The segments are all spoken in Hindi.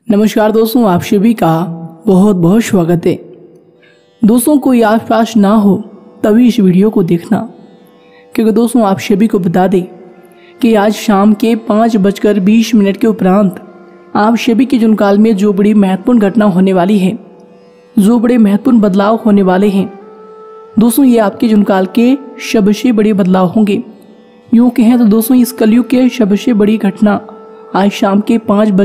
नमस्कार दोस्तों, आप सभी का बहुत बहुत स्वागत है। दोस्तों, कोई आसपास ना हो तभी इस वीडियो को देखना, क्योंकि दोस्तों आप सभी को बता दें कि आज शाम के 5:20 के उपरांत आप सभी के जुनकाल में जो बड़ी महत्वपूर्ण घटना होने वाली है, जो बड़े महत्वपूर्ण बदलाव होने वाले हैं दोस्तों, ये आपके जुनकाल के सबसे बड़े बदलाव होंगे। यूँ कहें तो दोस्तों इस कलयुग के सबसे बड़ी घटना आज शाम के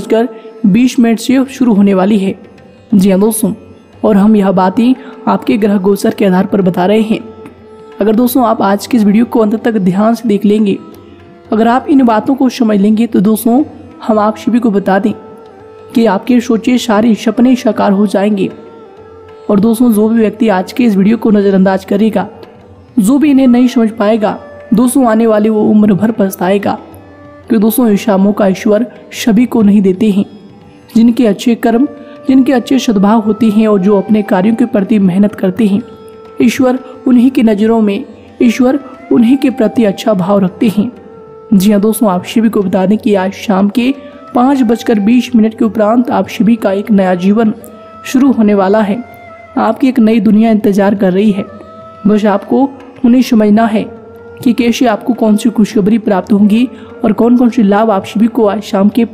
5:20 से शुरू होने वाली है। जी हाँ दोस्तों, और हम यह बातें आपके ग्रह गोचर के आधार पर बता रहे हैं। अगर दोस्तों आप आज की इस वीडियो को अंत तक ध्यान से देख लेंगे, अगर आप इन बातों को समझ लेंगे तो दोस्तों हम आप सभी को बता दें कि आपके सोचे सारे सपने साकार हो जाएंगे। और दोस्तों जो भी व्यक्ति आज के इस वीडियो को नज़रअंदाज करेगा, जो भी इन्हें नहीं समझ पाएगा दोस्तों, आने वाले वो उम्र भर पछताएगा। कि दोस्तों ऐसा मौका ईश्वर सभी को नहीं देते हैं। जिनके अच्छे कर्म, जिनके अच्छे सद्भाव होते हैं और जो अपने कार्यों के प्रति मेहनत करते हैं, ईश्वर उन्हीं की नज़रों में, ईश्वर उन्हीं के प्रति अच्छा भाव रखते हैं। जी हाँ दोस्तों, आप सभी को बता दें कि आज शाम के 5:20 के उपरांत आप सभी का एक नया जीवन शुरू होने वाला है। आपकी एक नई दुनिया इंतजार कर रही है। बस आपको उन्हें समझना है कि कैसे आपको कौन सी खुशखबरी प्राप्त होंगी और कौन कौन से लाभ आप सभी को आज शाम के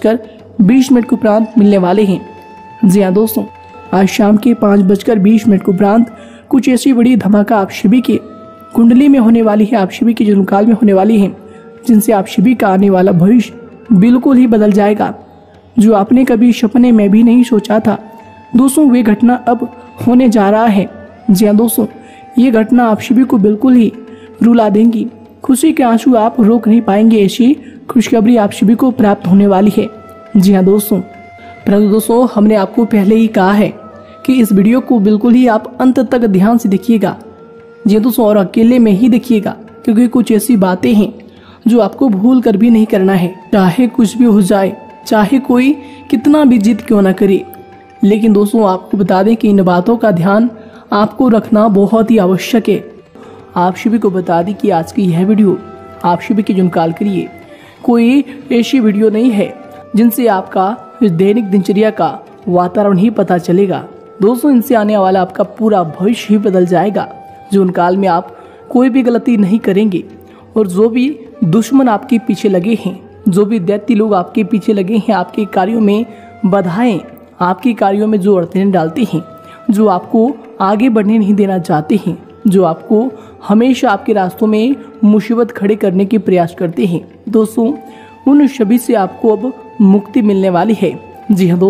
5:20 के उपरांत मिलने वाले हैं। जी हाँ दोस्तों, आज शाम के 5:20 के उपरांत कुछ ऐसी बड़ी धमाका आप सभी के कुंडली में होने वाली है, आप सभी के जुनकाल में होने वाली है, जिनसे आप सभी का आने वाला भविष्य बिल्कुल ही बदल जाएगा। जो आपने कभी सपने में भी नहीं सोचा था दोस्तों, वे घटना अब होने जा रहा है। जी हाँ दोस्तों, ये घटना आप सभी को बिल्कुल ही रुला देंगी। खुशी के आंसू आप रोक नहीं पाएंगे। ऐसी खुशखबरी आप सभी को प्राप्त होने वाली है। जी हाँ दोस्तों, परंतु दोस्तों हमने आपको पहले ही कहा है कि इस वीडियो को बिल्कुल ही आप अंत तक ध्यान से देखिएगा। जी दोस्तों, और अकेले में ही देखिएगा, क्योंकि कुछ ऐसी बातें हैं जो आपको भूल कर भी नहीं करना है। चाहे कुछ भी हो जाए, चाहे कोई कितना भी जिद क्यों ना करे, लेकिन दोस्तों आपको बता दें कि इन बातों का ध्यान आपको रखना बहुत ही आवश्यक है। आप सभी को बता दें कि आज की यह वीडियो आप सभी के जुनकाल के लिए कोई ऐसी वीडियो नहीं है जिनसे आपका दैनिक दिनचर्या का वातावरण ही पता चलेगा। दोस्तों इनसे आने वाला आपका पूरा भविष्य ही बदल जाएगा। जुनकाल में आप कोई भी गलती नहीं करेंगे, और जो भी दुश्मन आपके पीछे लगे हैं, जो भी दैत्य लोग आपके पीछे लगे हैं, आपके कार्यों में बाधाएं, आपके कार्यों में जो अड़चनें डालते हैं, जो आपको आगे बढ़ने नहीं देना चाहते हैं, जो आपको हमेशा आपके रास्तों में मुसीबत खड़े करने के प्रयास करते हैं, दोस्तों उन सभी से आपको अब मुक्ति मिलने वाली है। जी हाँ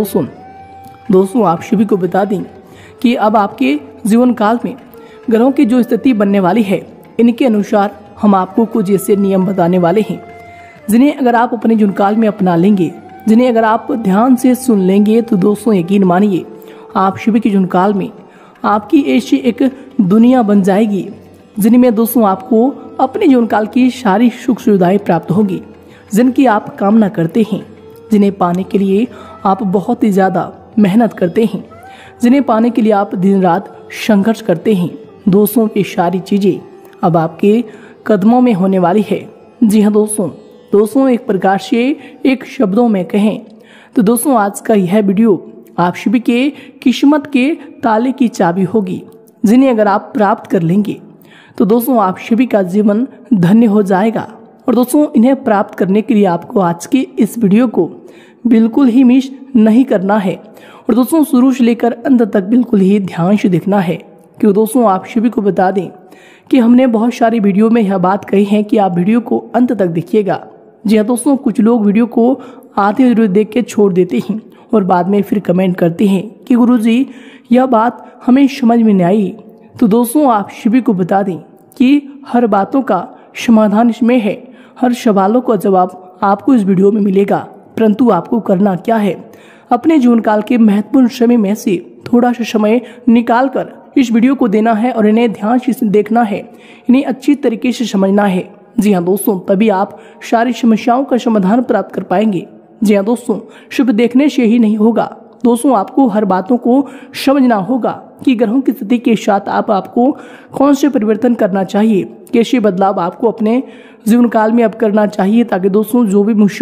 दोस्तों आप सभी को बता दें कि अब आपके जीवन काल में ग्रहों की जो स्थिति बनने वाली है, इनके अनुसार हम आपको कुछ ऐसे नियम बताने वाले हैं जिन्हें अगर आप अपने जुनकाल में अपना लेंगे, जिन्हें अगर आप ध्यान से सुन लेंगे तो दोस्तों यकीन मानिए आप सभी के जुनकाल में आपकी ऐसी एक दुनिया बन जाएगी जिनमें दोस्तों आपको अपने जीवनकाल की सारी सुख सुविधाएं प्राप्त होगी, जिनकी आप कामना करते हैं, जिन्हें पाने के लिए आप बहुत ही ज़्यादा मेहनत करते हैं, जिन्हें पाने के लिए आप दिन रात संघर्ष करते हैं। दोस्तों ये सारी चीज़ें अब आपके कदमों में होने वाली है। जी हाँ दोस्तों एक प्रकार से एक शब्दों में कहें तो दोस्तों आज का यह वीडियो आप सभी के किस्मत के ताले की चाबी होगी, जिन्हें अगर आप प्राप्त कर लेंगे तो दोस्तों आप सभी का जीवन धन्य हो जाएगा। और दोस्तों इन्हें प्राप्त करने के लिए आपको आज के इस वीडियो को बिल्कुल ही मिस नहीं करना है, और दोस्तों शुरू से लेकर अंत तक बिल्कुल ही ध्यान से देखना है। क्योंकि दोस्तों आप सभी को बता दें कि हमने बहुत सारी वीडियो में यह बात कही है कि आप वीडियो को अंत तक देखिएगा। जी हाँ दोस्तों, कुछ लोग वीडियो को आते हुए देख के छोड़ देते हैं और बाद में फिर कमेंट करते हैं कि गुरुजी यह बात हमें समझ में नहीं आई। तो दोस्तों आप सभी को बता दें कि हर बातों का समाधान इसमें है, हर सवालों का जवाब आपको इस वीडियो में मिलेगा। परंतु आपको करना क्या है, अपने जीवनकाल के महत्वपूर्ण समय में से थोड़ा सा समय निकाल कर इस वीडियो को देना है और इन्हें ध्यान से देखना है, इन्हें अच्छी तरीके से समझना है। जी हाँ दोस्तों, तभी आप सारी समस्याओं का समाधान प्राप्त कर पाएंगे। जी हाँ दोस्तों, सिर्फ देखने से ही नहीं होगा दोस्तों, आपको हर बातों को समझना होगा कि ग्रहों की स्थिति के साथ आपको कौन से परिवर्तन करना चाहिए, कैसे बदलाव आपको अपने जीवन काल में अब करना चाहिए, ताकि दोस्तों जो भी मुसीबत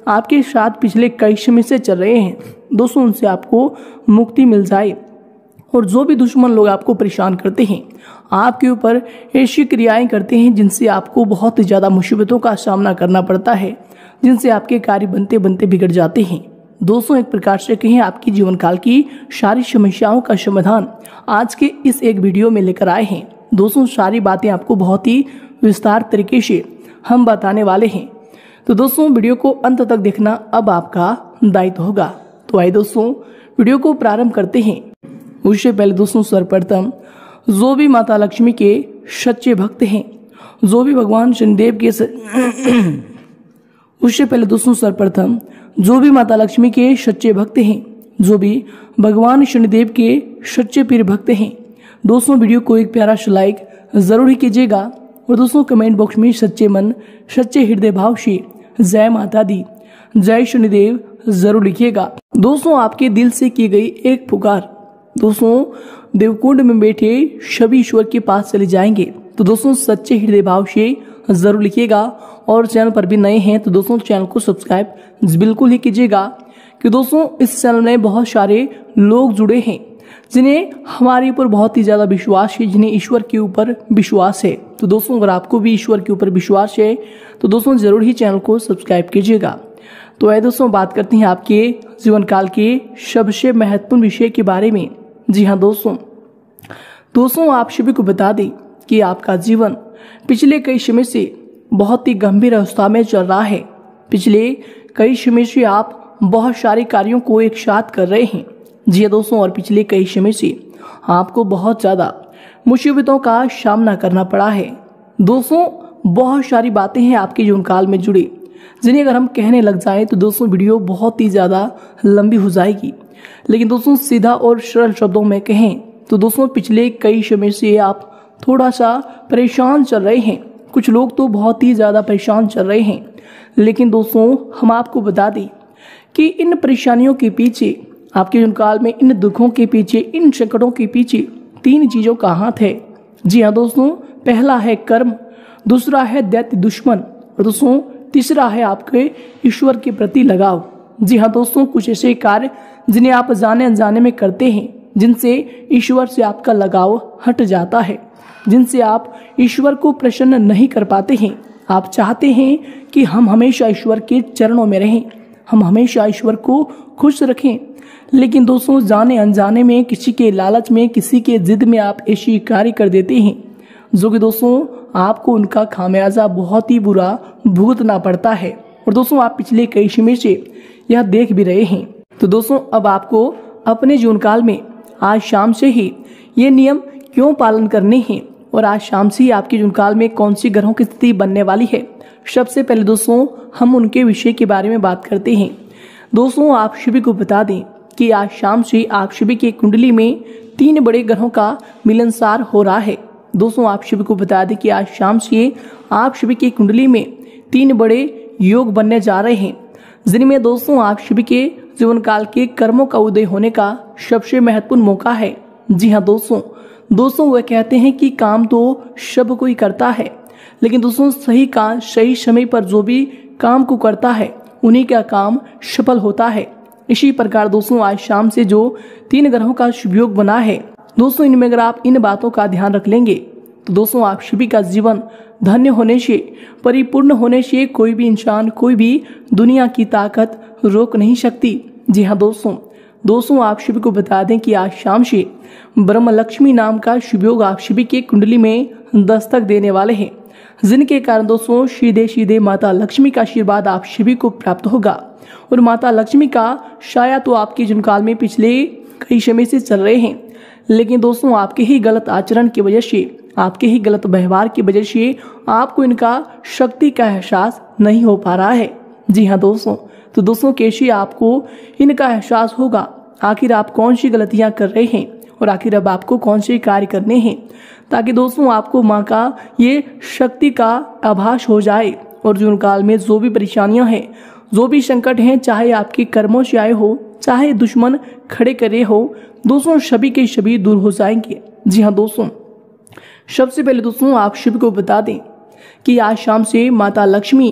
आपके साथ पिछले कई समय से चल रहे हैं दोस्तों, उनसे आपको मुक्ति मिल जाए। और जो भी दुश्मन लोग आपको परेशान करते हैं, आपके ऊपर ऐसी क्रियाएं करते हैं जिनसे आपको बहुत ज़्यादा मुसीबतों का सामना करना पड़ता है, जिनसे आपके कार्य बनते बनते बिगड़ जाते हैं दोस्तों, एक प्रकार से कहें आपकी जीवन काल की सारी समस्याओं का समाधान आज के इस एक वीडियो में लेकर आए हैं दोस्तों। सारी बातें आपको बहुत ही विस्तार तरीके से हम बताने वाले हैं, तो दोस्तों वीडियो को अंत तक देखना अब आपका दायित्व होगा। तो आइए दोस्तों वीडियो को प्रारंभ करते हैं। उससे पहले दोस्तों सर्वप्रथम जो भी माता लक्ष्मी के सच्चे भक्त हैं, जो भी भगवान शनिदेव के उससे पहले दोस्तों सर्वप्रथम जो भी माता लक्ष्मी के सच्चे भक्त हैं, जो भी भगवान शनिदेव के सच्चे प्रिय भक्त हैं दोस्तों, वीडियो को एक प्यारा सा लाइक जरूर ही कीजिएगा। और दोस्तों कमेंट बॉक्स में सच्चे मन सच्चे हृदय भाव से जय माता दी, जय शनिदेव जरूर लिखिएगा। दोस्तों आपके दिल से की गई एक पुकार दोस्तों देवकुंड में बैठे सभी ईश्वर के पास चले जाएंगे, तो दोस्तों सच्चे हृदय भाव से जरूर लिखिएगा। और चैनल पर भी नए हैं तो दोस्तों चैनल को सब्सक्राइब बिल्कुल ही कीजिएगा, कि दोस्तों इस चैनल में बहुत सारे लोग जुड़े हैं जिन्हें हमारे ऊपर बहुत ही ज़्यादा विश्वास है, जिन्हें ईश्वर के ऊपर विश्वास है। तो दोस्तों अगर आपको भी ईश्वर के ऊपर विश्वास है तो दोस्तों ज़रूर ही चैनल को सब्सक्राइब कीजिएगा। तो आइए दोस्तों बात करते हैं आपके जीवन काल के सबसे महत्वपूर्ण विषय के बारे में। जी हाँ दोस्तों आप सभी को बता दें कि आपका जीवन पिछले कई समय से बहुत ही गंभीर अवस्था में चल रहा है। पिछले कई समय से आप बहुत सारे कार्यों को एक साथ कर रहे हैं। जी हाँ दोस्तों, और पिछले कई समय से आपको बहुत ज़्यादा मुसीबतों का सामना करना पड़ा है दोस्तों। बहुत सारी बातें हैं आपके जीवन काल में जुड़ी, जिन्हें अगर हम कहने लग जाएं तो दोस्तों वीडियो बहुत ही ज़्यादा लंबी हो जाएगी। लेकिन दोस्तों सीधा और सरल शब्दों में कहें तो दोस्तों पिछले कई समय से आप थोड़ा सा परेशान चल रहे हैं। कुछ लोग तो बहुत ही ज़्यादा परेशान चल रहे हैं। लेकिन दोस्तों हम आपको बता दें कि इन परेशानियों के पीछे, आपके जीवन काल में इन दुखों के पीछे, इन संकटों के पीछे 3 चीज़ों का हाथ है। जी हाँ दोस्तों, पहला है कर्म, दूसरा है दैत्य दुश्मन, और दोस्तों तीसरा है आपके ईश्वर के प्रति लगाव। जी हाँ दोस्तों, कुछ ऐसे कार्य जिन्हें आप जाने अनजाने में करते हैं, जिनसे ईश्वर से आपका लगाव हट जाता है, जिनसे आप ईश्वर को प्रसन्न नहीं कर पाते हैं। आप चाहते हैं कि हम हमेशा ईश्वर के चरणों में रहें, हम हमेशा ईश्वर को खुश रखें, लेकिन दोस्तों जाने अनजाने में, किसी के लालच में, किसी के जिद में आप ऐसी कार्य कर देते हैं जो कि दोस्तों आपको उनका खामियाजा बहुत ही बुरा भुगतना पड़ता है। और दोस्तों आप पिछले कई समय से यह देख भी रहे हैं। तो दोस्तों अब आपको अपने जीवन काल में आज शाम से ही ये नियम क्यों पालन करने हैं, और आज शाम से ही आपके जीवन काल में कौन सी ग्रहों की स्थिति बनने वाली है, सबसे पहले दोस्तों हम उनके विषय के बारे में बात करते हैं। दोस्तों आप सभी को बता दें कि आज शाम से आप सभी की कुंडली में 3 बड़े ग्रहों का मिलनसार हो रहा है। दोस्तों आप सभी को बता दें कि आज शाम से आप सभी की कुंडली में 3 बड़े योग बनने जा रहे हैं, जिनमें दोस्तों आप सभी के जीवन काल के कर्मों का उदय होने का सबसे महत्वपूर्ण मौका है। जी हाँ दोस्तों वह कहते हैं कि काम तो सब कोई करता है, लेकिन दोस्तों सही काम सही समय पर जो भी काम को करता है उन्हीं का काम सफल होता है। इसी प्रकार दोस्तों आज शाम से जो 3 ग्रहों का शुभ योग बना है दोस्तों, इनमें अगर आप इन बातों का ध्यान रख लेंगे तो दोस्तों आप सभी का जीवन धन्य होने से, परिपूर्ण होने से कोई भी इंसान, कोई भी दुनिया की ताकत रोक नहीं सकती। जी हाँ दोस्तों आप सभी को बता दें कि आज शाम से ब्रह्म लक्ष्मी नाम का शुभ योग आप सभी के कुंडली में दस्तक देने वाले हैं, जिनके कारण दोस्तों सीधे सीधे माता लक्ष्मी का आशीर्वाद आप सभी को प्राप्त होगा। और माता लक्ष्मी का साया तो आपके जीवन काल में पिछले कई समय से चल रहे हैं, लेकिन दोस्तों आपके ही गलत आचरण की वजह से, आपके ही गलत व्यवहार की वजह से आपको इनका शक्ति का एहसास नहीं हो पा रहा है। जी हाँ तो दोस्तों कैसे आपको इनका एहसास होगा, आखिर आप कौन सी गलतियां कर रहे हैं और आखिर अब आपको कौन से कार्य करने हैं, ताकि दोस्तों आपको माँ का ये शक्ति का आभास हो जाए और जीवन काल में जो भी परेशानियां हैं, जो भी संकट हैं, चाहे आपके कर्मों से आए हो, चाहे दुश्मन खड़े करे हो, दोस्तों सभी के सभी दूर हो जाएंगे। जी हाँ सबसे पहले दोस्तों आप सभी को बता दें कि आज शाम से माता लक्ष्मी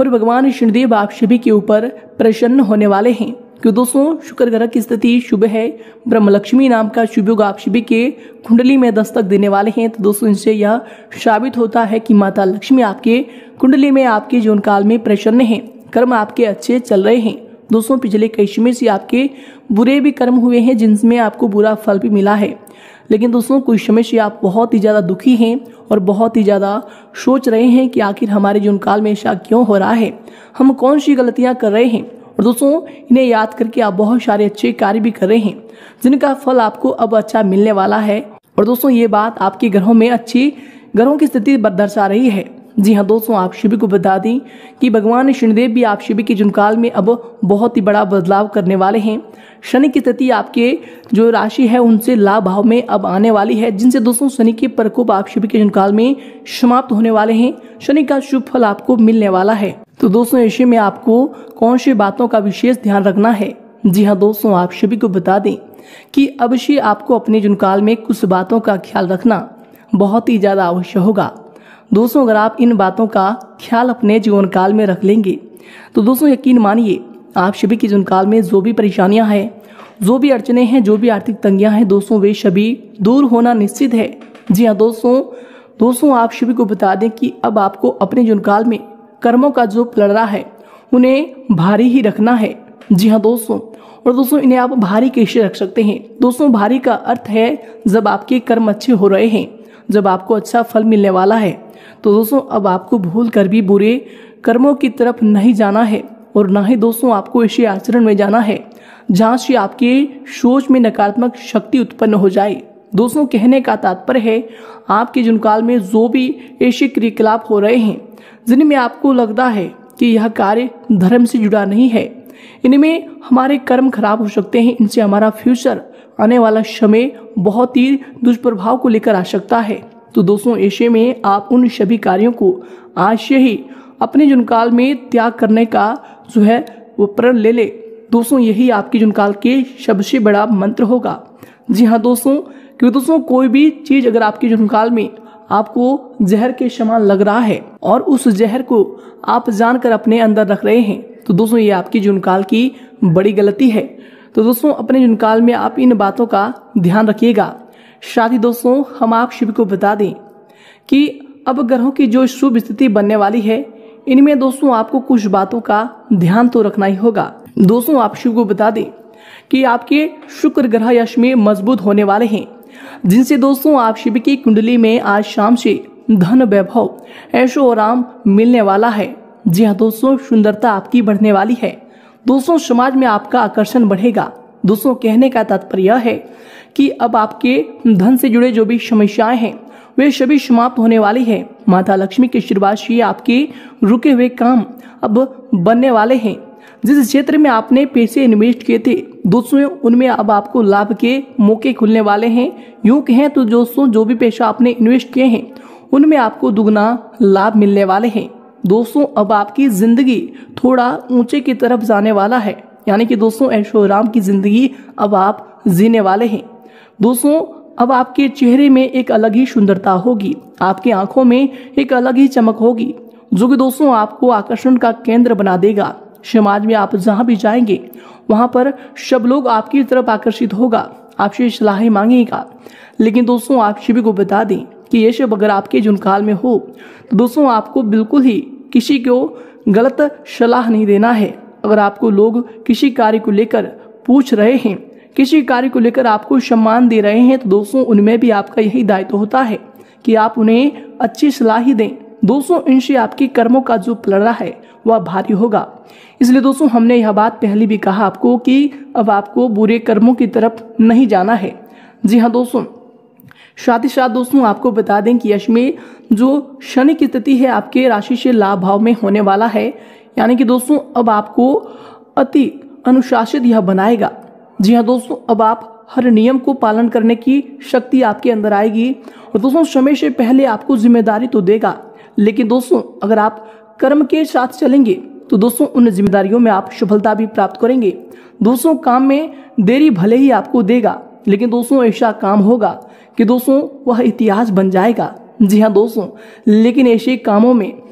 और भगवान शनिदेव आप सभी के ऊपर प्रसन्न होने वाले हैं। क्यों दोस्तों, शुक्र ग्रह की स्थिति शुभ है। ब्रह्मलक्ष्मी नाम का शुभ योग आप सभी के कुंडली में दस्तक देने वाले हैं। तो दोस्तों इनसे यह साबित होता है कि माता लक्ष्मी आपके कुंडली में आपके जीवन काल में प्रसन्न है। कर्म आपके अच्छे चल रहे हैं। दोस्तों पिछले कई समय से आपके बुरे भी कर्म हुए हैं जिनमें आपको बुरा फल भी मिला है। लेकिन दोस्तों कुछ समय से आप बहुत ही ज़्यादा दुखी हैं और बहुत ही ज़्यादा सोच रहे हैं कि आखिर हमारे जीवन काल में ऐसा क्यों हो रहा है, हम कौन सी गलतियां कर रहे हैं। और दोस्तों इन्हें याद करके आप बहुत सारे अच्छे कार्य भी कर रहे हैं जिनका फल आपको अब अच्छा मिलने वाला है। और दोस्तों ये बात आपके ग्रहों में अच्छी ग्रहों की स्थिति दर्शा रही है। जी हाँ दोस्तों, आप सभी को बता दें कि भगवान शनिदेव भी आप सभी के जीवन काल में अब बहुत ही बड़ा बदलाव करने वाले हैं। शनि की स्थिति आपके जो राशि है उनसे लाभ भाव में अब आने वाली है, जिनसे दोस्तों शनि के प्रकोप आप सभी के जीवन काल में समाप्त होने वाले हैं। शनि का शुभ फल आपको मिलने वाला है। तो दोस्तों ऐसे में आपको कौन सी बातों का विशेष ध्यान रखना है। जी हाँ दोस्तों, आप सभी को बता दें कि अवश्य आपको अपने जीवन काल में कुछ बातों का ख्याल रखना बहुत ही ज्यादा आवश्यक होगा। दोस्तों अगर आप इन बातों का ख्याल अपने जीवन काल में रख लेंगे तो दोस्तों यकीन मानिए आप सभी के जीवन काल में जो भी परेशानियां हैं, जो भी अड़चने हैं, जो भी आर्थिक तंगियां हैं दोस्तों वे सभी दूर होना निश्चित है। जी हाँ दोस्तों आप सभी को बता दें कि अब आपको अपने जीवन काल में कर्मों का जो पलड़ा है उन्हें भारी ही रखना है। जी हाँ दोस्तों, और दोस्तों इन्हें आप भारी कैसे रख सकते हैं। दोस्तों भारी का अर्थ है जब आपके कर्म अच्छे हो रहे हैं, जब आपको अच्छा फल मिलने वाला है। तो दोस्तों अब आपको भूल कर भी बुरे कर्मों की तरफ नहीं जाना है और ना ही दोस्तों आपको ऐसे आचरण में जाना है जहां से आपके सोच में नकारात्मक शक्ति उत्पन्न हो जाए। दोस्तों कहने का तात्पर्य है आपके जीवन काल में जो भी ऐसे क्रियाकलाप हो रहे हैं जिनमें आपको लगता है कि यह कार्य धर्म से जुड़ा नहीं है, इनमें हमारे कर्म खराब हो सकते हैं, इनसे हमारा फ्यूचर आने वाला समय बहुत ही दुष्प्रभाव को लेकर आ सकता है। तो दोस्तों ऐसे में आप उन सभी कार्यों को आज से ही अपने जीवन काल में त्याग करने का जो है वो प्रण ले ले। दोस्तों यही आपके जीवन काल के सबसे बड़ा मंत्र होगा। जी हाँ दोस्तों, क्योंकि दोस्तों कोई भी चीज अगर आपके जीवन काल में आपको जहर के समान लग रहा है और उस जहर को आप जानकर अपने अंदर रख रहे हैं तो दोस्तों ये आपके जीवन काल की बड़ी गलती है। तो दोस्तों अपने जीवन काल में आप इन बातों का ध्यान रखिएगा। साथ ही दोस्तों हम आप सभी को बता दें कि अब ग्रहों की जो शुभ स्थिति बनने वाली है इनमें दोस्तों आपको कुछ बातों का ध्यान तो रखना ही होगा। दोस्तों आप सभी को बता दें कि आपके शुक्र ग्रह यश में मजबूत होने वाले हैं, जिनसे दोस्तों आप सभी की कुंडली में आज शाम से धन वैभव ऐशो आराम मिलने वाला है। जी हाँ दोस्तों, सुंदरता आपकी बढ़ने वाली है। दोस्तों समाज में आपका आकर्षण बढ़ेगा। दोस्तों कहने का तात्पर्य यह है कि अब आपके धन से जुड़े जो भी समस्याएं हैं वे सभी समाप्त होने वाली है। माता लक्ष्मी के आशीर्वाद से आपके रुके हुए काम अब बनने वाले हैं। जिस क्षेत्र में आपने पैसे इन्वेस्ट किए थे दोस्तों उनमें अब आपको लाभ के मौके खुलने वाले हैं। यूं कहें तो दोस्तों जो भी पैसा आपने इन्वेस्ट किए हैं उनमें आपको दुगना लाभ मिलने वाले हैं। दोस्तों अब आपकी जिंदगी थोड़ा ऊंचे की तरफ जाने वाला है, यानी कि दोस्तों ऐशो आराम की जिंदगी अब आप जीने वाले हैं। दोस्तों अब आपके चेहरे में एक अलग ही सुंदरता होगी, आपकी आंखों में एक अलग ही चमक होगी जो कि दोस्तों आपको आकर्षण का केंद्र बना देगा। समाज में आप जहां भी जाएंगे वहां पर सब लोग आपकी तरफ आकर्षित होगा, आपसे सलाहें मांगेगा। लेकिन दोस्तों आप सभी को बता दें कि ये सब अगर आपके जीवन काल में हो तो दोस्तों आपको बिल्कुल ही किसी को गलत सलाह नहीं देना है। अगर आपको लोग किसी कार्य को लेकर पूछ रहे हैं, किसी कार्य को लेकर आपको सम्मान दे रहे हैं तो दोस्तों उनमें भी आपका यही दायित्व होता है कि आप उन्हें अच्छी सलाह ही दें। दोस्तों इनसे आपके कर्मों का जो पलड़ा है वह भारी होगा। इसलिए दोस्तों हमने यह बात पहले भी कहा आपको कि अब आपको बुरे कर्मों की तरफ नहीं जाना है। जी हाँ दोस्तों, साथ ही साथ दोस्तों आपको बता दें कि यश में जो शनि की स्थिति है आपके राशि से लाभ भाव में होने वाला है, यानी कि दोस्तों अब आपको अति अनुशासित यह बनाएगा। जी हाँ दोस्तों, अब आप हर नियम को पालन करने की शक्ति आपके अंदर आएगी और दोस्तों समय से पहले आपको जिम्मेदारी तो देगा, लेकिन दोस्तों अगर आप कर्म के साथ चलेंगे तो दोस्तों उन जिम्मेदारियों में आप सफलता भी प्राप्त करेंगे। दोस्तों काम में देरी भले ही आपको देगा, लेकिन दोस्तों ऐसा काम होगा कि दोस्तों वह इतिहास बन जाएगा। जी हाँ दोस्तों, लेकिन ऐसे कामों में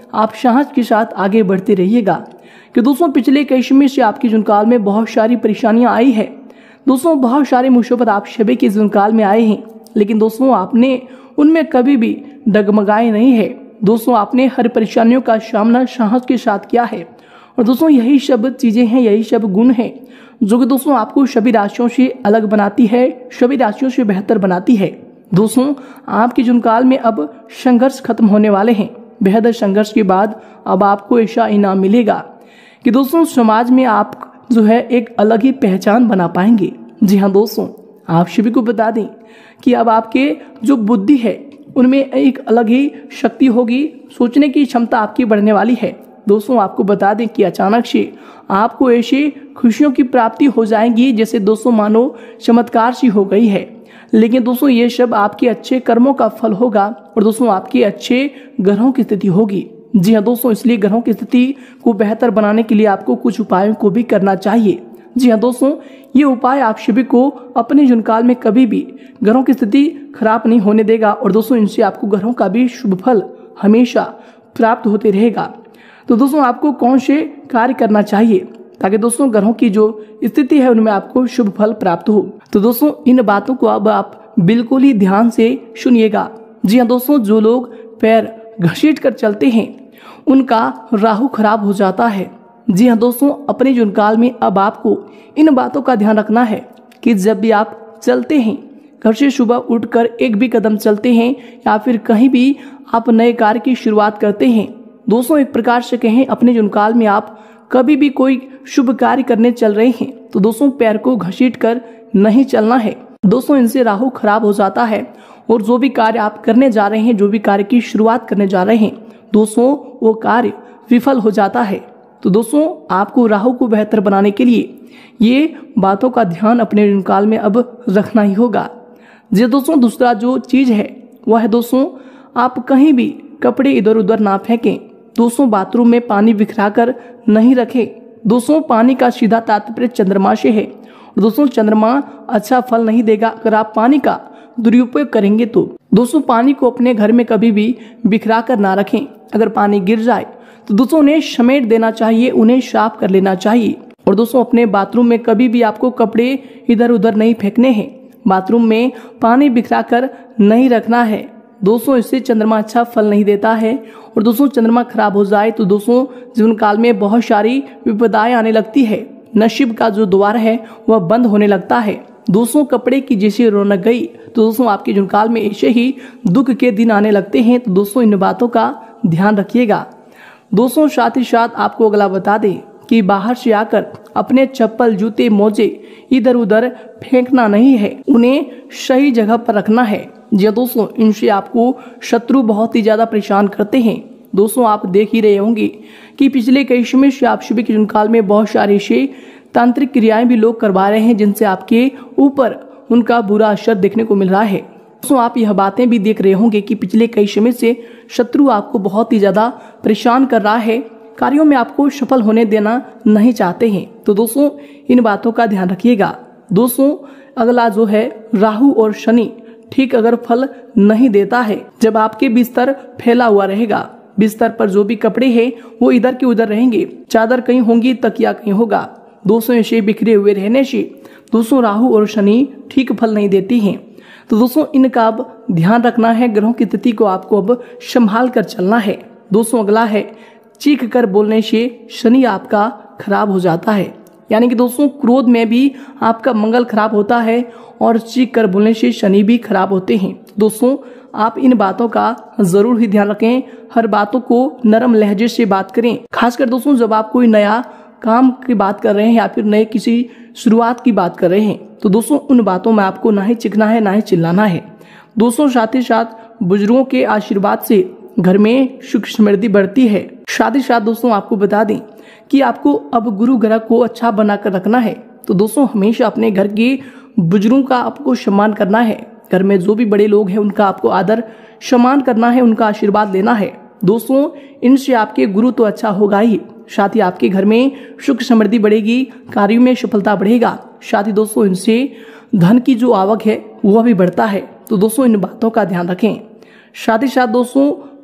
आप साहस के साथ आगे बढ़ते रहिएगा कि दोस्तों पिछले कई समय से आपके जीवन काल में बहुत सारी परेशानियां आई है। दोस्तों बहुत सारी मुसीबत आप सभी के जीवन काल में आए हैं, लेकिन दोस्तों आपने उनमें कभी भी डगमगाए नहीं है। दोस्तों आपने हर परेशानियों का सामना साहस के साथ किया है और दोस्तों यही सब चीजें हैं, यही सब गुण हैं जो कि दोस्तों आपको सभी राशियों से अलग बनाती है, सभी राशियों से बेहतर बनाती है। दोस्तों आपके जीवन काल में अब संघर्ष खत्म होने वाले हैं। बेहद संघर्ष के बाद अब आपको ऐसा इनाम मिलेगा कि दोस्तों समाज में आप जो है एक अलग ही पहचान बना पाएंगे। जी हाँ दोस्तों, आप सभी को बता दें कि अब आपके जो बुद्धि है उनमें एक अलग ही शक्ति होगी, सोचने की क्षमता आपकी बढ़ने वाली है। दोस्तों आपको बता दें कि अचानक से आपको ऐसी खुशियों की प्राप्ति हो जाएगी जैसे दोस्तों मानो चमत्कार सी हो गई है। लेकिन दोस्तों ये सब आपके अच्छे कर्मों का फल होगा और दोस्तों आपके अच्छे ग्रहों की स्थिति होगी। जी हाँ दोस्तों, इसलिए ग्रहों की स्थिति को बेहतर बनाने के लिए आपको कुछ उपायों को भी करना चाहिए। जी हाँ दोस्तों, ये उपाय आप सभी को अपने जीवन काल में कभी भी ग्रहों की स्थिति खराब नहीं होने देगा और दोस्तों इनसे आपको ग्रहों का भी शुभ फल हमेशा प्राप्त होते रहेगा। तो दोस्तों आपको कौन से कार्य करना चाहिए ताकि दोस्तों ग्रहों की जो स्थिति है उनमें आपको शुभ फल प्राप्त हो। तो दोस्तों इन बातों को अब आप बिल्कुल ही ध्यान से सुनिएगा। जी हाँ दोस्तों, जो लोग पैर घसीट कर चलते हैं उनका राहु खराब हो जाता है। जी हाँ दोस्तों, अपने जीवन काल में अब आपको इन बातों का ध्यान रखना है कि जब भी आप चलते हैं, घर से सुबह उठकर एक भी कदम चलते हैं या फिर कहीं भी आप नए कार्य की शुरुआत करते हैं, दोस्तों एक प्रकार से कहें अपने जीवन काल में आप कभी भी कोई शुभ कार्य करने चल रहे हैं तो दोस्तों पैर को घसीट कर नहीं चलना है। दोस्तों इनसे राहु खराब हो जाता है और जो भी कार्य आप करने जा रहे हैं, जो भी कार्य की शुरुआत करने जा रहे हैं, दोस्तों वो कार्य विफल हो जाता है। तो दोस्तों आपको राहु को बेहतर बनाने के लिए ये बातों का ध्यान अपने जीवन काल में अब रखना ही होगा। जी दोस्तों, दूसरा जो चीज है वह है दोस्तों आप कहीं भी कपड़े इधर उधर ना फेंकें। दोस्तों बाथरूम में पानी बिखरा कर नहीं रखें। दोस्तों पानी का सीधा तात्पर्य चंद्रमा से है और दोस्तों चंद्रमा अच्छा फल नहीं देगा अगर आप पानी का दुरुपयोग करेंगे तो। दोस्तों पानी को अपने घर में कभी भी बिखरा कर ना रखें। अगर पानी गिर जाए तो दोस्तों उन्हें समेट देना चाहिए, उन्हें साफ कर लेना चाहिए। और दोस्तों अपने बाथरूम में कभी भी आपको कपड़े इधर उधर नहीं फेंकने हैं। बाथरूम में पानी बिखरा कर नहीं रखना है। दोस्तों इससे चंद्रमा अच्छा फल नहीं देता है और दोस्तों चंद्रमा खराब हो जाए तो दोस्तों जीवन काल में बहुत सारी विपदाएं आने लगती है। नसीब का जो द्वार है वह बंद होने लगता है। दोस्तों कपड़े की जैसी रौनक गई तो दोस्तों आपके जीवन काल में ऐसे ही दुख के दिन आने लगते हैं। तो दोस्तों इन बातों का ध्यान रखिएगा। दोस्तों साथ ही साथ आपको अगला बता दें कि बाहर से आकर अपने चप्पल जूते मोजे इधर उधर फेंकना नहीं है, उन्हें सही जगह पर रखना है। जी दोस्तों इनसे आपको शत्रु बहुत ही ज्यादा परेशान करते हैं। दोस्तों आप देख ही रहे होंगे कि पिछले कई समय से आप सभी के जीवन काल में बहुत सारे ऐसे तांत्रिक क्रियाएं भी लोग करवा रहे हैं जिनसे आपके ऊपर उनका बुरा असर देखने को मिल रहा है। दोस्तों आप यह बातें भी देख रहे होंगे कि पिछले कई समय से शत्रु आपको बहुत ही ज्यादा परेशान कर रहा है, कार्यों में आपको सफल होने देना नहीं चाहते हैं। तो दोस्तों इन बातों का ध्यान रखिएगा। दोस्तों अगला जो है राहु और शनि ठीक अगर फल नहीं देता है, जब आपके बिस्तर फैला हुआ रहेगा, बिस्तर पर जो भी कपड़े हैं वो इधर के उधर रहेंगे, चादर कहीं होंगी, तकिया कहीं होगा। दोस्तों ऐसे बिखरे हुए रहने से दोस्तों राहु और शनि ठीक फल नहीं देती हैं। तो दोस्तों इनका अब ध्यान रखना है। ग्रहों की स्थिति को आपको अब संभाल कर चलना है। दोस्तों अगला है चीख कर बोलने से शनि आपका खराब हो जाता है, यानी कि दोस्तों क्रोध में भी आपका मंगल खराब होता है और चीख कर बोलने से शनि भी खराब होते हैं। दोस्तों आप इन बातों का जरूर ही ध्यान रखें। हर बातों को नरम लहजे से बात करें। खासकर दोस्तों जब आप कोई नया काम की बात कर रहे हैं या फिर नए किसी शुरुआत की बात कर रहे हैं तो दोस्तों उन बातों में आपको ना ही चिखना है ना ही चिल्लाना है। दोस्तों साथ ही साथ बुजुर्गों के आशीर्वाद से घर में सुख समृद्धि बढ़ती है। साथ ही साथ दोस्तों आपको बता दें कि आपको अब गुरु ग्रह को अच्छा बनाकर रखना है। तो दोस्तों हमेशा अपने घर के बुजुर्गों का आपको सम्मान करना है। घर में जो भी बड़े लोग हैं उनका आपको आदर सम्मान करना है, उनका आशीर्वाद लेना है। दोस्तों इनसे आपके गुरु तो अच्छा होगा ही, साथ ही आपके घर में सुख समृद्धि बढ़ेगी, कार्यों में सफलता बढ़ेगा। साथ ही दोस्तों इनसे धन की जो आवक है वह भी बढ़ता है। तो दोस्तों इन बातों का ध्यान रखें। साथ ही साथ दोस्तों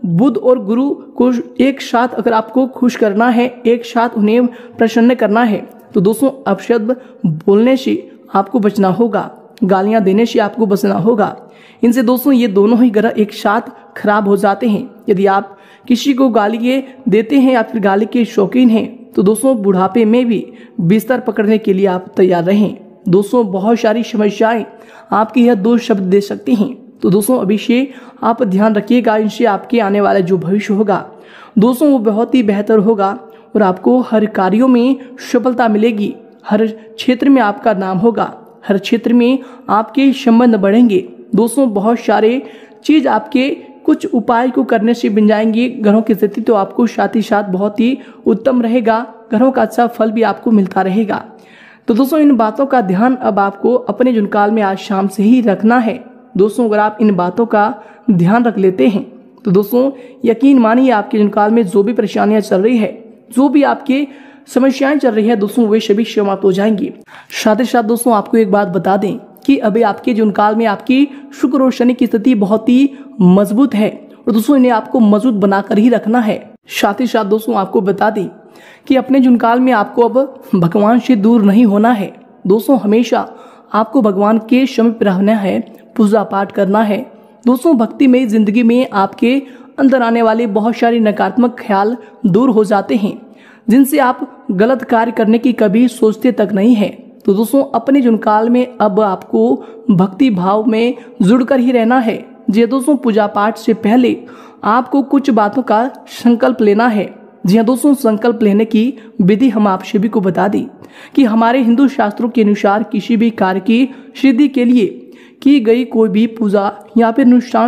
बुध और गुरु को एक साथ अगर आपको खुश करना है, एक साथ उन्हें प्रसन्न करना है, तो दोस्तों अपशब्द बोलने से आपको बचना होगा, गालियां देने से आपको बचना होगा। इनसे दोस्तों ये दोनों ही ग्रह एक साथ खराब हो जाते हैं। यदि आप किसी को गाली देते हैं या फिर गाली के शौकीन हैं, तो दोस्तों बुढ़ापे में भी बिस्तर पकड़ने के लिए आप तैयार रहें। दोस्तों बहुत सारी समस्याएं आपके यह दो शब्द दे सकती हैं, तो दोस्तों अभी से आप ध्यान रखिएगा। इनसे आपके आने वाला जो भविष्य होगा दोस्तों वो बहुत ही बेहतर होगा और आपको हर कार्यों में सफलता मिलेगी। हर क्षेत्र में आपका नाम होगा, हर क्षेत्र में आपके संबंध बढ़ेंगे। दोस्तों बहुत सारे चीज आपके कुछ उपाय को करने से बन जाएंगी। ग्रहों की स्थिति तो आपको साथ ही साथ बहुत ही उत्तम रहेगा, ग्रहों का अच्छा फल भी आपको मिलता रहेगा। तो दोस्तों इन बातों का ध्यान अब आपको अपने जुनकाल में आज शाम से ही रखना है। दोस्तों अगर आप इन बातों का ध्यान रख लेते हैं तो दोस्तों यकीन मानिए आपके जुनकाल में जो भी परेशानियां चल रही है, जो भी आपके समस्याएं चल रही है दोस्तों, वे सभी समाप्त हो जाएंगी। साथ ही साथ दोस्तों आपको एक बात बता दें कि अभी आपके जुनकाल में आपकी शुक्र और शनि की स्थिति बहुत ही मजबूत है और दोस्तों इन्हें आपको मजबूत बनाकर ही रखना है। साथ ही साथ दोस्तों आपको बता दें कि अपने जुनकाल में आपको अब भगवान से दूर नहीं होना है। दोस्तों हमेशा आपको भगवान के समीप रहना है, पूजा पाठ करना है। दोस्तों भक्ति में जिंदगी में आपके अंदर आने वाले बहुत सारे नकारात्मक ख्याल दूर हो जाते हैं, जिनसे आप गलत कार्य करने की कभी सोचते तक नहीं है। तो दोस्तों अपने जुनकाल में अब आपको भक्ति भाव में जुड़कर ही रहना है। जी दोस्तों पूजा पाठ से पहले आपको कुछ बातों का संकल्प लेना है। जी हाँ दोस्तों, संकल्प लेने की विधि हम आप सभी को बता दी कि हमारे हिंदू शास्त्रों के अनुसार किसी भी कार्य की सिद्धि के लिए की गई कोई भी पूजा या फिर अनुष्ठान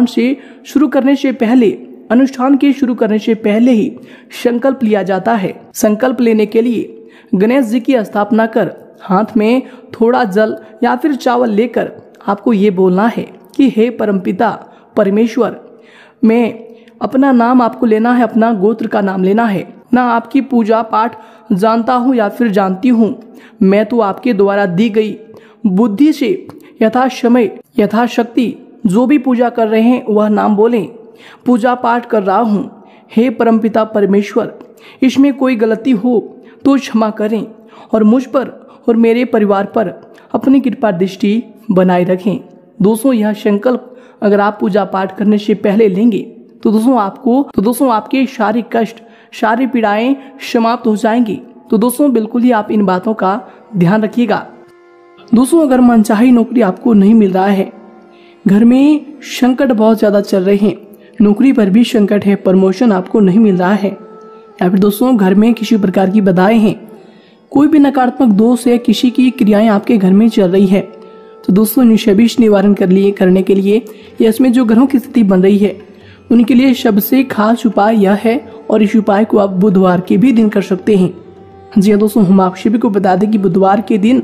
के शुरू करने से पहले ही संकल्प लिया जाता है। संकल्प लेने के लिए गणेश जी की स्थापना कर हाथ में थोड़ा जल या फिर चावल लेकर आपको ये बोलना है कि हे परमपिता परमेश्वर, मैं अपना नाम आपको लेना है, अपना गोत्र का नाम लेना है। ना आपकी पूजा पाठ जानता हूँ या फिर जानती हूँ, मैं तो आपके द्वारा दी गई बुद्धि से यथासमय यथाशक्ति जो भी पूजा कर रहे हैं वह नाम बोलें। पूजा पाठ कर रहा हूँ। हे परमपिता परमेश्वर, इसमें कोई गलती हो तो क्षमा करें और मुझ पर और मेरे परिवार पर अपनी कृपा दृष्टि बनाए रखें। दोस्तों यह संकल्प अगर आप पूजा पाठ करने से पहले लेंगे तो दोस्तों आपके शारीरिक कष्ट, सारी पीड़ाएं समाप्त हो जाएंगी। तो दोस्तों बिल्कुल ही आप इन बातों का ध्यान रखिएगा। दोस्तों अगर मनचाही नौकरी आपको नहीं मिल रहा है, घर में संकट बहुत ज्यादा चल रहे हैं, नौकरी पर भी संकट है, प्रमोशन आपको नहीं मिल रहा है, या फिर दोस्तों घर में किसी प्रकार की बाधाएं हैं, कोई भी नकारात्मक दोष है, किसी की क्रियाएं आपके घर में चल रही है, तो दोस्तों इन सभी निवारण करने के लिए या इसमें जो ग्रहों की स्थिति बन रही है उनके लिए सबसे खास उपाय यह है, और इस उपाय को आप बुधवार के भी दिन कर सकते हैं। जी हाँ दोस्तों, हम आप सभी को बता दें कि बुधवार के दिन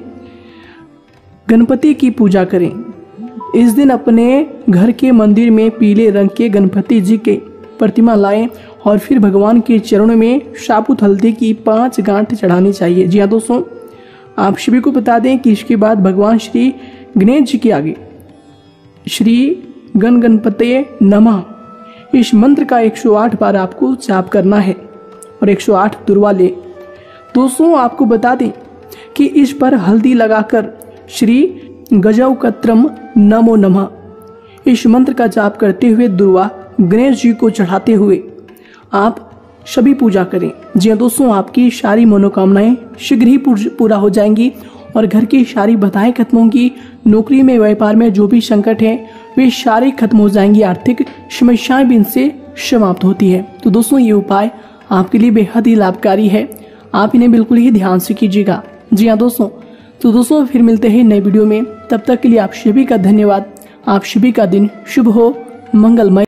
गणपति की पूजा करें। इस दिन अपने घर के मंदिर में पीले रंग के गणपति जी के प्रतिमा लाएं और फिर भगवान के चरणों में साबुत हल्दी की 5 गांठ चढ़ानी चाहिए। जी हाँ दोस्तों, आप सभी को बता दें कि इसके बाद भगवान श्री गणेश जी के आगे श्री गणपतये नमः इस मंत्र का 108 बार आपको जाप करना है और 108 दुर्वा ले। दोस्तों आपको बता दें कि इस पर हल्दी लगाकर श्री गजौकत्रम नमो नमः इस मंत्र का जाप करते हुए दुर्वा गणेश जी को चढ़ाते हुए आप सभी पूजा करें। जी हाँ दोस्तों, आपकी सारी मनोकामनाएं शीघ्र ही पूरा हो जाएंगी और घर की सारी बाधाएं खत्म होंगी। नौकरी में, व्यापार में जो भी संकट है वे सारे खत्म हो जाएंगी। आर्थिक समस्याएं भी इनसे समाप्त होती है। तो दोस्तों ये उपाय आपके लिए बेहद ही लाभकारी है, आप इन्हें बिल्कुल ही ध्यान से कीजिएगा। जी हाँ दोस्तों, तो दोस्तों फिर मिलते हैं नए वीडियो में, तब तक के लिए आप सभी का धन्यवाद। आप सभी का दिन शुभ हो, मंगलमय।